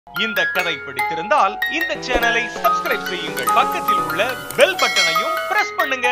இந்த கதை பிடித்திருந்தால் இந்த சேனலை சப்ஸ்கிரைப் செய்யுங்கள். பக்கத்தில் உள்ள பெல் பட்டனையும் பிரஸ் பண்ணுங்க.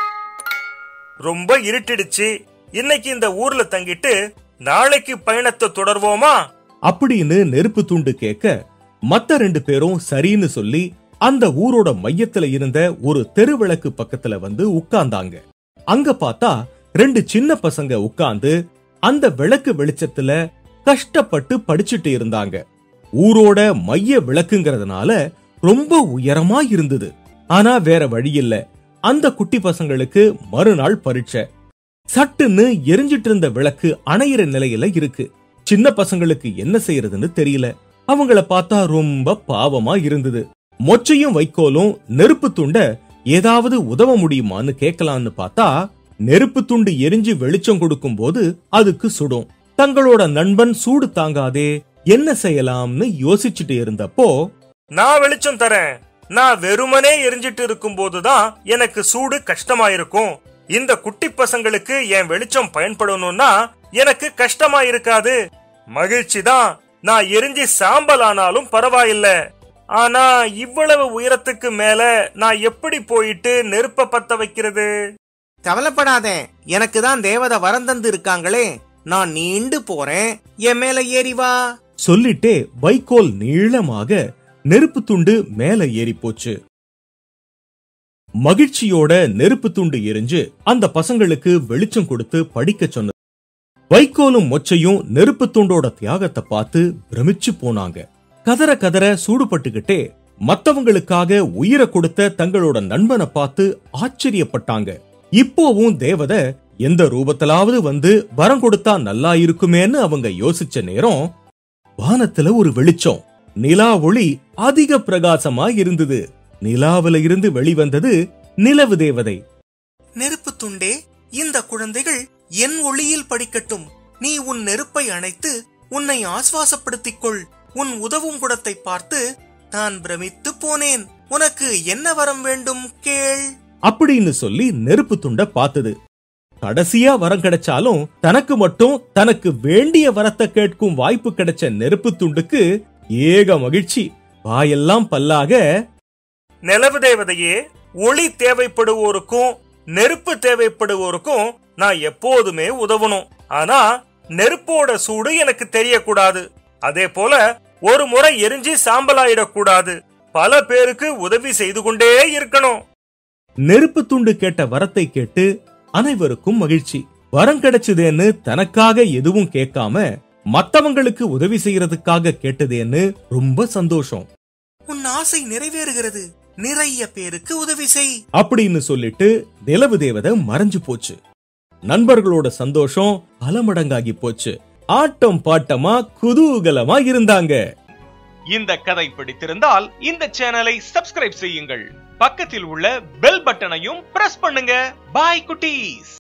ரொம்ப இருட்டிடுச்சு. இன்னைக்கு இந்த ஊர்ல தங்கிட்டு நாளைக்கு பயணத்தை தொடர்வோமா அப்படின்னு நெருப்பு துண்டு கேட்க மத்த 2 பேரும் சரின்னு சொல்லி அந்த ஊரோட மையத்துல இருந்த ஒரு தெருவிளக்கு பக்கத்துல வந்து உட்கார்ந்தாங்க. அங்க பார்த்தா 2 சின்ன பசங்க உட்கார்ந்து அந்த விளக்கு வெளிச்சத்துல கஷ்டப்பட்டு படிச்சுட்டு இருந்தாங்க. ஊரோட மைய விளக்குங்கிறதுனால ரொம்ப உயரமா இருந்தது. ஆனா வேற வழி இல்ல, அந்த குட்டி பசங்களுக்கு மறுநாள் பரீட்சை. சட்டுன்னு எரிஞ்சிட்டு இருந்த விளக்கு அணையிற நிலையில இருக்கு. சின்ன பசங்களுக்கு என்ன செய்யறதுன்னு தெரியல. அவங்கள பார்த்தா ரொம்ப பாவமா இருந்தது. மொச்சையும் வைக்கோலும் நெருப்பு துண்ட ஏதாவது உதவ முடியுமான்னு கேட்கலான்னு பார்த்தா, நெருப்பு துண்டு எரிஞ்சு வெளிச்சம் கொடுக்கும் போது அதுக்கு சுடும். தங்களோட நண்பன் சூடு தாங்காதே, என்ன செய்யலாம்னு யோசிச்சுட்டு இருந்தப்போ, நான் வெளிச்சம் தரேன். நான் வெறுமனே எரிஞ்சிட்டு இருக்கும் போதுதான் எனக்கு சூடு கஷ்டமாயிருக்கும். இந்த குட்டி பசங்களுக்கு என் வெளிச்சம் பயன்படணும்னா எனக்கு கஷ்டமா இருக்காது. மகிழ்ச்சி தான், நான் எரிஞ்சு சாம்பல் ஆனாலும் பரவாயில்ல. ஆனா இவ்வளவு உயரத்துக்கு மேல நான் எப்படி போயிட்டு நெருப்ப பத்த வைக்கிறது? கவலைப்படாதே, எனக்கு தான் தேவதை வரம் தந்து இருக்காங்களே, நான் நீண்டு போறேன், என் மேல ஏறி வா சொல்லிட்டே வைக்கோல் நீளமாக நெருப்பு துண்டு மேல ஏறி போச்சு. மகிழ்ச்சியோட நெருப்பு துண்டு எரிஞ்சு அந்த பசங்களுக்கு வெளிச்சம் கொடுத்து படிக்க சொன்னது. வைக்கோலும் மொச்சையும் நெருப்பு துண்டோட தியாகத்தை பார்த்து பிரமிச்சு போனாங்க. கதற கதற சூடுபட்டுக்கிட்டே மத்தவங்களுக்காக உயிரை கொடுத்த தங்களோட நண்பனை பார்த்து ஆச்சரியப்பட்டாங்க. இப்போவும் தேவதை எந்த ரூபத்திலாவது வந்து வரம் கொடுத்தா நல்லா இருக்குமேன்னு அவங்க யோசிச்ச நேரம், வானத்துல ஒரு வெளிச்சம், நிலா ஒளி அதிக பிரகாசமா இருந்தது. நிலாவில இருந்து வெளிவந்தது நிலவு தேவதை. நெருப்பு துண்டே, இந்த குழந்தைகள் என் ஒளியில் படிக்கட்டும். நீ உன் நெருப்பை அணைத்து உன்னை ஆஸ்வாசப்படுத்திக் கொள். உன் உதவும் குடத்தை பார்த்து நான் பிரமித்து போனேன். உனக்கு என்ன வரம் வேண்டும் கேள் அப்படின்னு சொல்லி நெருப்பு துண்ட பார்த்தது. கடைசியா வரம் கிடைச்சாலும் தனக்கு மட்டும் தனக்கு வேண்டிய வரத்தை கேட்கும் வாய்ப்பு கிடைச்ச நெருப்பு துண்டுக்கு ஏக மகிழ்ச்சி. வாயெல்லாம் பல்லாக, நிலவு தேவதையே, ஒளி தேவைப்படுவோருக்கும் நெருப்பு தேவைப்படுவோருக்கும் நான் எப்போதுமே உதவணும். ஆனா நெருப்போட சூடு எனக்கு தெரியக்கூடாது. அதே போல ஒரு முறை எரிஞ்சு சாம்பலாயிடக்கூடாது. பல பேருக்கு உதவி செய்து கொண்டே இருக்கணும். நெருப்பு துண்டு கேட்ட வரத்தை கேட்டு அனைவருக்கும் மகிழ்ச்சி. வரம் கிடைச்சதேன்னு தனக்காக எதுவும் கேட்காம மத்தவங்களுக்கு உதவி செய்யறதுக்காக கேட்டதேன்னு ரொம்ப சந்தோஷம். உன் ஆசை நிறைவேறுகிறது, நிறைய பேருக்கு உதவி செய் அப்படின்னு சொல்லிட்டு நிலவு தேவதை மறைஞ்சு போச்சு. நண்பர்களோட சந்தோஷம் பல மடங்காகி போச்சு. ஆட்டம் பாட்டமா குதூகலமா இருந்தாங்க. இந்த கதை பிடித்திருந்தால் இந்த சேனலை சப்ஸ்கிரைப் செய்யுங்கள். பக்கத்தில் உள்ள பெல் பட்டனையும் பிரஸ் பண்ணுங்க. பாய் குட்டீஸ்.